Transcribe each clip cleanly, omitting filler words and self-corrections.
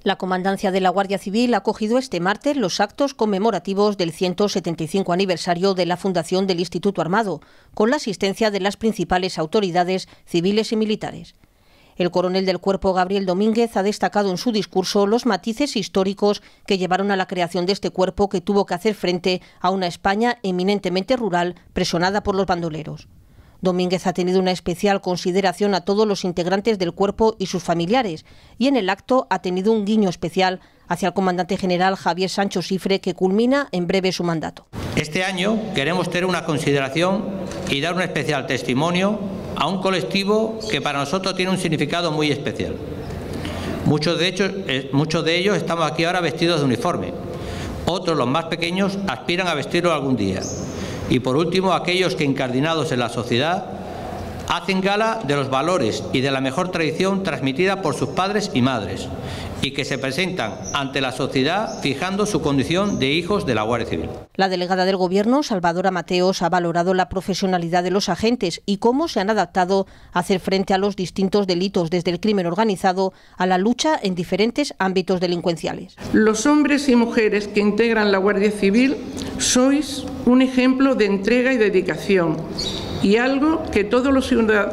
La Comandancia de la Guardia Civil ha acogido este martes los actos conmemorativos del 175 aniversario de la fundación del Instituto Armado, con la asistencia de las principales autoridades civiles y militares. El coronel del Cuerpo, Gabriel Domínguez, ha destacado en su discurso los matices históricos que llevaron a la creación de este cuerpo, que tuvo que hacer frente a una España eminentemente rural, presionada por los bandoleros. Domínguez ha tenido una especial consideración a todos los integrantes del cuerpo y sus familiares, y en el acto ha tenido un guiño especial hacia el comandante general Javier Sancho Cifre, que culmina en breve su mandato. Este año queremos tener una consideración y dar un especial testimonio a un colectivo que para nosotros tiene un significado muy especial. Muchos de ellos estamos aquí ahora vestidos de uniforme. Otros, los más pequeños, aspiran a vestirlo algún día. Y por último, aquellos que, incardinados en la sociedad, hacen gala de los valores y de la mejor tradición transmitida por sus padres y madres, y que se presentan ante la sociedad fijando su condición de hijos de la Guardia Civil. La delegada del Gobierno, Salvadora Mateos, ha valorado la profesionalidad de los agentes y cómo se han adaptado a hacer frente a los distintos delitos, desde el crimen organizado a la lucha en diferentes ámbitos delincuenciales. Los hombres y mujeres que integran la Guardia Civil sois un ejemplo de entrega y dedicación, y algo que todos los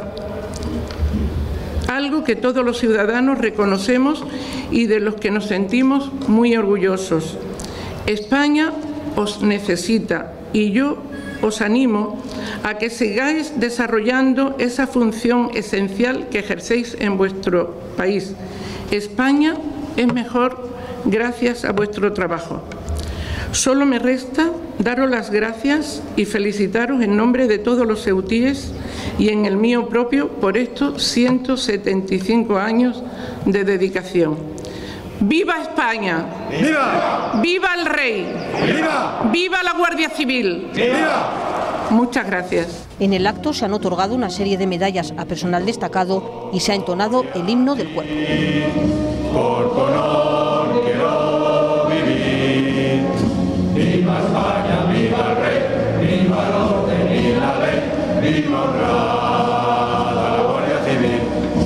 ciudadanos reconocemos y de los que nos sentimos muy orgullosos. España os necesita y yo os animo a que sigáis desarrollando esa función esencial que ejercéis en vuestro país. España es mejor gracias a vuestro trabajo. Solo me resta daros las gracias y felicitaros en nombre de todos los ceutíes y en el mío propio por estos 175 años de dedicación. ¡Viva España! ¡Viva! ¡Viva el Rey! ¡Viva! ¡Viva la Guardia Civil! ¡Viva! Muchas gracias. En el acto se han otorgado una serie de medallas a personal destacado y se ha entonado el himno del cuerpo. Por tu honor quiero vivir. ¡Viva España, viva el Rey! ¡Viva el orden y la ley! ¡Viva honrada la Guardia Civil!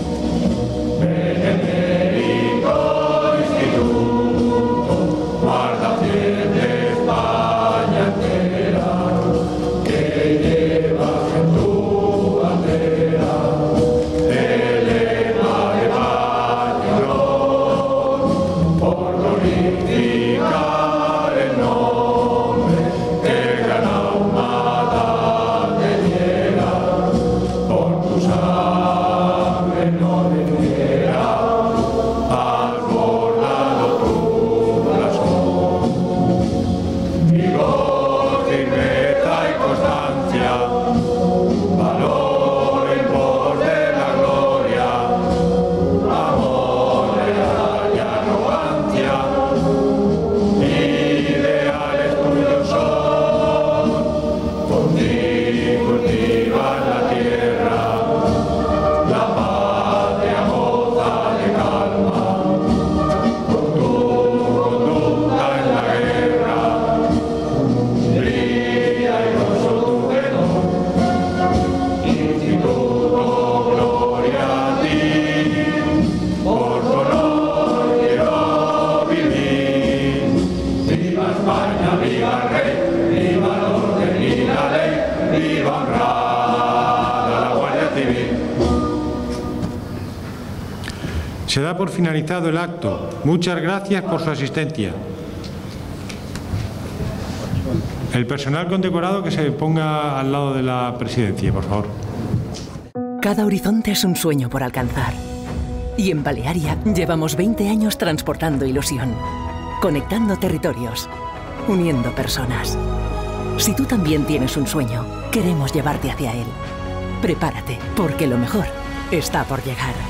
Benemérito Instituto, guardafiel de España entera, que llevas en tu bandera el lema de paz y honor, por glorificar el nombre que gana humada te diera, por tu sangre no debiera, has bordado tu blasón. Vigor, firmeza y constancia, valor en pos de la gloria, amor leal y arrogancia, ideales tuyos son, por ti cultivas la tierra, la patria moza de calma, por tu conducta en la guerra, brilla airoso tu venor, Instituto, gloria a ti, por tu honor quiero vivir. Viva España, viva el Rey, viva el orden y la ley, viva honrada la Guardia Civil. Se da por finalizado el acto. Muchas gracias por su asistencia. El personal condecorado que se ponga al lado de la presidencia, por favor. Cada horizonte es un sueño por alcanzar. Y en Balearia llevamos 20 años transportando ilusión, conectando territorios, uniendo personas. Si tú también tienes un sueño, queremos llevarte hacia él. Prepárate, porque lo mejor está por llegar.